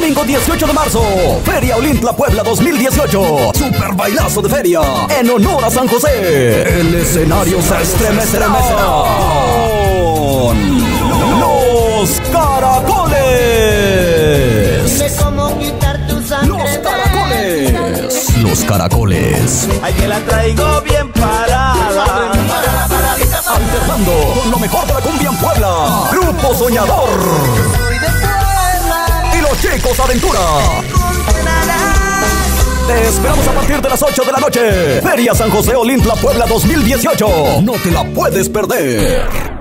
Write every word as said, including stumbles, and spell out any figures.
Domingo dieciocho de marzo, Feria Olintla Puebla dos mil dieciocho. Super bailazo de feria en honor a San José. El escenario se estremecerá con Los Caracoles. Dime cómo quitar tu sangre. Los Caracoles. Los Caracoles. Ay, que la traigo bien parada. Alternando con lo mejor de la cumbia en Puebla. Grupo Soñador. Soy de Puebla. Y los Chicos Aventura. Te esperamos a partir de las ocho de la noche. Feria San José Olintla Puebla dos mil dieciocho. No te la puedes perder.